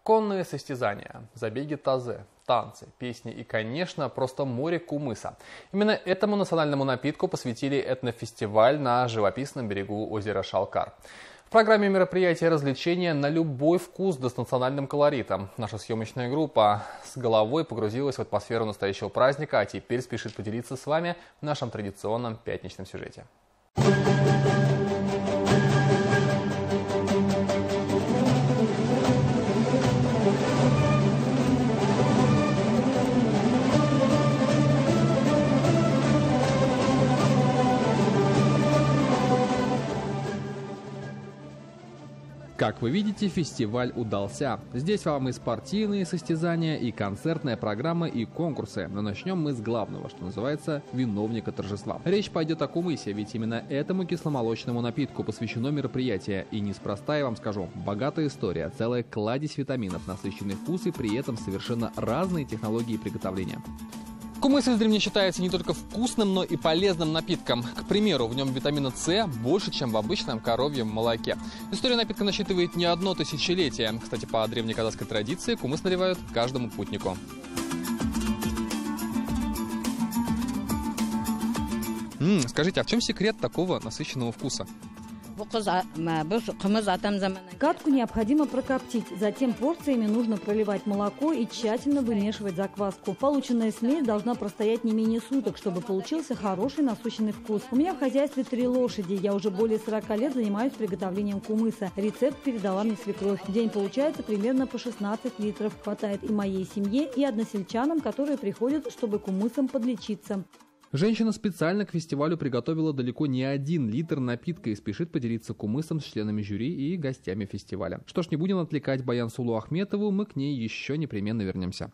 Конные состязания, забеги тазы, танцы, песни и, конечно, просто море кумыса. Именно этому национальному напитку посвятили этнофестиваль на живописном берегу озера Шалкар. В программе мероприятия развлечения на любой вкус да с национальным колоритом. Наша съемочная группа с головой погрузилась в атмосферу настоящего праздника, а теперь спешит поделиться с вами в нашем традиционном пятничном сюжете. Как вы видите, фестиваль удался. Здесь вам и спортивные состязания, и концертная программа, и конкурсы. Но начнем мы с главного, что называется виновника торжества. Речь пойдет о кумысе, ведь именно этому кисломолочному напитку посвящено мероприятие. И неспроста, я вам скажу, богатая история, целая кладезь витаминов, насыщенный вкус и при этом совершенно разные технологии приготовления. Кумыс издревле считается не только вкусным, но и полезным напитком. К примеру, в нем витамина С больше, чем в обычном коровьем молоке. История напитка насчитывает не одно тысячелетие. Кстати, по древней казахской традиции кумыс наливают каждому путнику. Скажите, а в чем секрет такого насыщенного вкуса? Катку необходимо прокоптить, затем порциями нужно проливать молоко и тщательно вымешивать закваску. Полученная смесь должна простоять не менее суток, чтобы получился хороший насыщенный вкус. У меня в хозяйстве 3 лошади, я уже более 40 лет занимаюсь приготовлением кумыса. Рецепт передала мне свекровь. В день получается примерно по 16 литров. Хватает и моей семье, и односельчанам, которые приходят, чтобы кумысом подлечиться. Женщина специально к фестивалю приготовила далеко не 1 литр напитка и спешит поделиться кумысом с членами жюри и гостями фестиваля. Что ж, не будем отвлекать Баянсулу Ахметову, мы к ней еще непременно вернемся.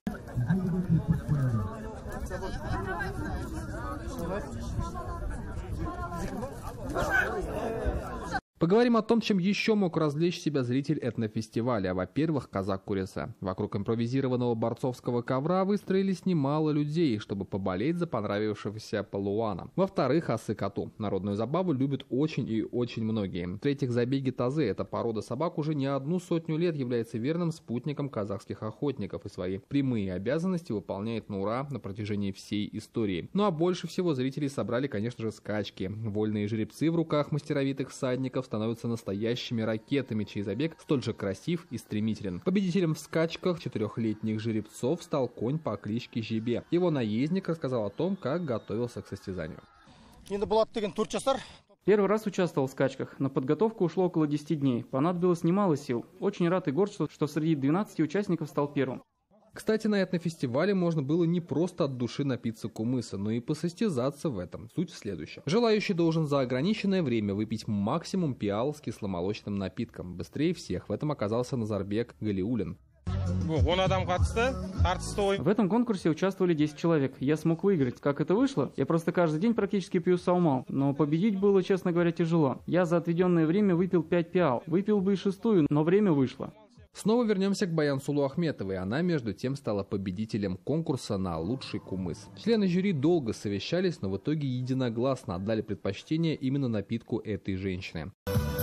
Поговорим о том, чем еще мог развлечь себя зритель этнофестиваля. Во-первых, казак Куресе. Вокруг импровизированного борцовского ковра выстроились немало людей, чтобы поболеть за понравившегося палуана. Во-вторых, асы-кату. Народную забаву любят очень и очень многие. В-третьих, забеги тазы. Эта порода собак уже не 100 лет является верным спутником казахских охотников и свои прямые обязанности выполняет на ура на протяжении всей истории. Ну а больше всего зрителей собрали, конечно же, скачки. Вольные жеребцы в руках мастеровитых всадников становятся настоящими ракетами, чей забег столь же красив и стремителен. Победителем в скачках 4-летних жеребцов стал конь по кличке Жебе. Его наездник рассказал о том, как готовился к состязанию. Первый раз участвовал в скачках. На подготовку ушло около 10 дней. Понадобилось немало сил. Очень рад и горд, что среди 12 участников стал первым. Кстати, на этнофестивале можно было не просто от души напиться кумыса, но и посостязаться в этом. Суть в следующем. Желающий должен за ограниченное время выпить максимум пиал с кисломолочным напитком. Быстрее всех в этом оказался Назарбек Галиулин. В этом конкурсе участвовали 10 человек. Я смог выиграть. Как это вышло? Я просто каждый день практически пью саумал. Но победить было, честно говоря, тяжело. Я за отведенное время выпил 5 пиал. Выпил бы и 6-ю, но время вышло. Снова вернемся к Баянсулу Ахметовой. Она, между тем, стала победителем конкурса на лучший кумыс. Члены жюри долго совещались, но в итоге единогласно отдали предпочтение именно напитку этой женщины.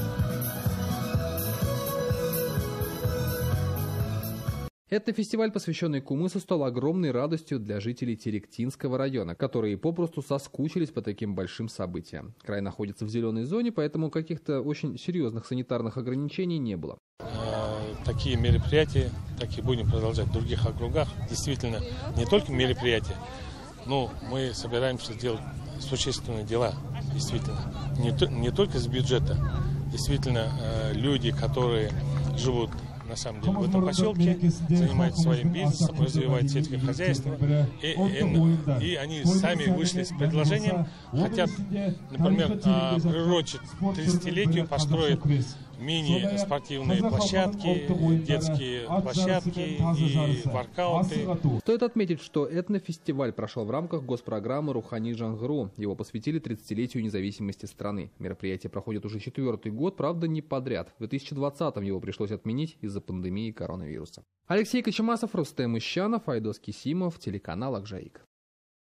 Этнофестиваль, посвященный кумысу, стал огромной радостью для жителей Теректинского района, которые попросту соскучились по таким большим событиям. Край находится в зеленой зоне, поэтому каких-то очень серьезных санитарных ограничений не было. Такие мероприятия, так и будем продолжать в других округах. Действительно, не только мероприятия, но мы собираемся делать существенные дела. Действительно, не только с бюджета. Действительно, люди, которые живут на самом деле в этом поселке, занимаются своим бизнесом, развивают сельское хозяйство, и они сами вышли с предложением, хотят, например, приурочить 30-летию, построить мини-спортивные площадки, детские площадки и воркауты. Стоит отметить, что этнофестиваль прошел в рамках госпрограммы «Рухани Жангру». Его посвятили 30-летию независимости страны. Мероприятие проходит уже 4-й год, правда не подряд. В 2020-м его пришлось отменить из-за пандемии коронавируса. Алексей Кочемасов, Рустем Ищанов, Айдос Кисимов, телеканал Акжаик.